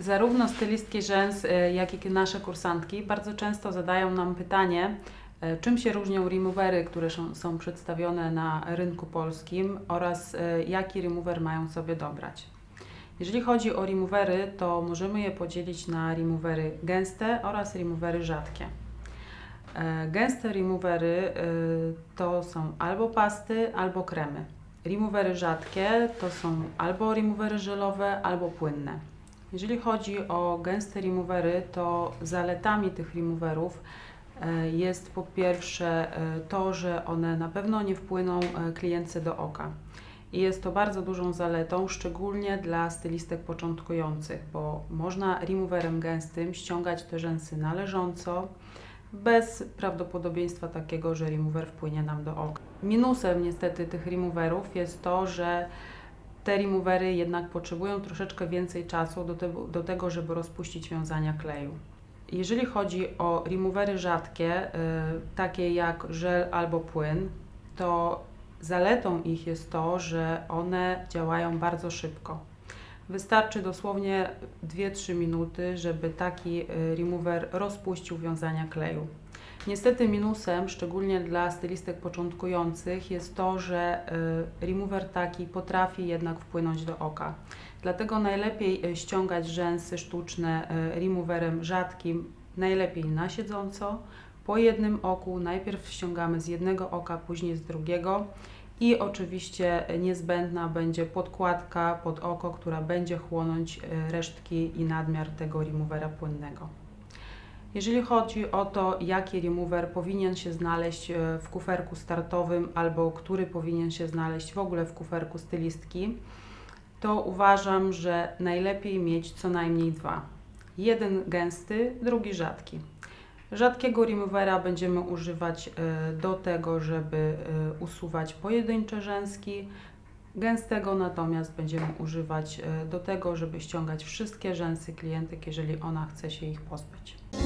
Zarówno stylistki rzęs, jak i nasze kursantki bardzo często zadają nam pytanie, czym się różnią removery, które są przedstawione na rynku polskim oraz jaki remover mają sobie dobrać. Jeżeli chodzi o removery, to możemy je podzielić na removery gęste oraz removery rzadkie. Gęste removery to są albo pasty, albo kremy. Removery rzadkie to są albo removery żelowe, albo płynne. Jeżeli chodzi o gęste removery, to zaletami tych removerów jest po pierwsze to, że one na pewno nie wpłyną klientce do oka. I jest to bardzo dużą zaletą, szczególnie dla stylistek początkujących, bo można removerem gęstym ściągać te rzęsy na leżąco, bez prawdopodobieństwa takiego, że remover wpłynie nam do oka. Minusem niestety tych removerów jest to, że te removery jednak potrzebują troszeczkę więcej czasu do tego, żeby rozpuścić wiązania kleju. Jeżeli chodzi o removery rzadkie, takie jak żel albo płyn, to zaletą ich jest to, że one działają bardzo szybko. Wystarczy dosłownie 2-3 minuty, żeby taki remover rozpuścił wiązania kleju. Niestety minusem, szczególnie dla stylistek początkujących, jest to, że remover taki potrafi jednak wpłynąć do oka. Dlatego najlepiej ściągać rzęsy sztuczne removerem rzadkim, najlepiej na siedząco, po jednym oku. Najpierw ściągamy z jednego oka, później z drugiego. I oczywiście niezbędna będzie podkładka pod oko, która będzie chłonąć resztki i nadmiar tego removera płynnego. Jeżeli chodzi o to, jaki remover powinien się znaleźć w kuferku startowym albo który powinien się znaleźć w ogóle w kuferku stylistki, to uważam, że najlepiej mieć co najmniej dwa. Jeden gęsty, drugi rzadki. Rzadkiego removera będziemy używać do tego, żeby usuwać pojedyncze rzęski. Gęstego natomiast będziemy używać do tego, żeby ściągać wszystkie rzęsy klientek, jeżeli ona chce się ich pozbyć.